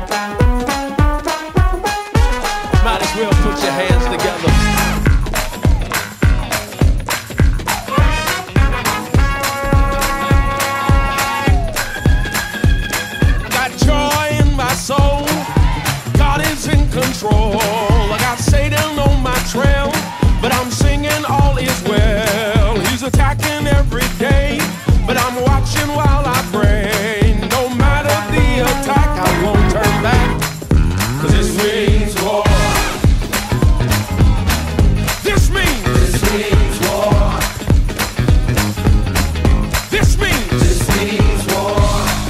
Might as well put your hands together. Got joy in my soul. God is in control. I got Satan on my trail, but I'm singing all is well. He's attacking every day, but I'm watching while I pray. No matter the attack, I won't turn back, 'cause this means war. This means war. This means war.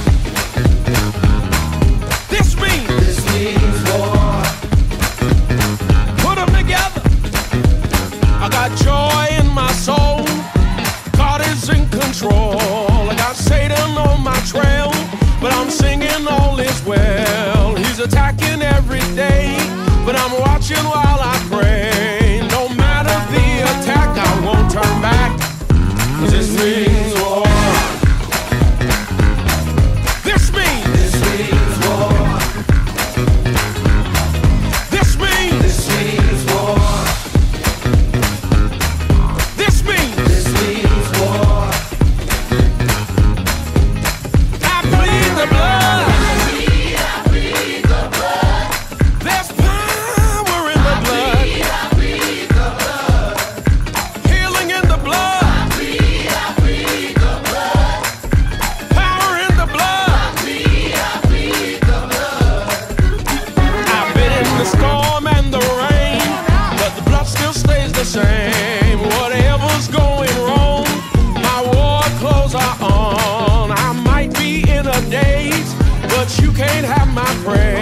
This means war. Put them together. I got joy in my soul. God is in control. I got Satan on my trail, but I'm singing all is well. He's attacking every day, but I'm watching while I pray. No matter the attack, I won't turn back, 'cause this means war. This means war. This means war. This means war. I bleed the blood. I bleed the blood. There's power in the blood. I bleed the blood. Healing in the blood. I bleed the blood. Power in the blood. I bleed the blood. I've been in the storm and the rain, but the blood still stays the same. Whatever's going wrong, my war clothes are on. I might be in a daze, but you can't have my praise.